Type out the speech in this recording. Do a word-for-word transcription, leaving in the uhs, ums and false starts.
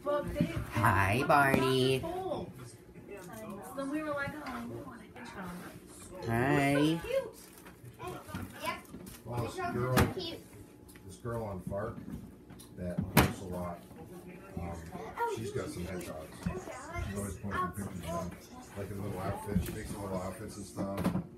Hi, Barney. So then we were like, oh, we want a hedgehog. Hi. Well, this girl, this girl on Fark that posts a lot, um, she's got some hedgehogs. She's always posting pictures of them, like in little outfits. She makes some little outfits and stuff.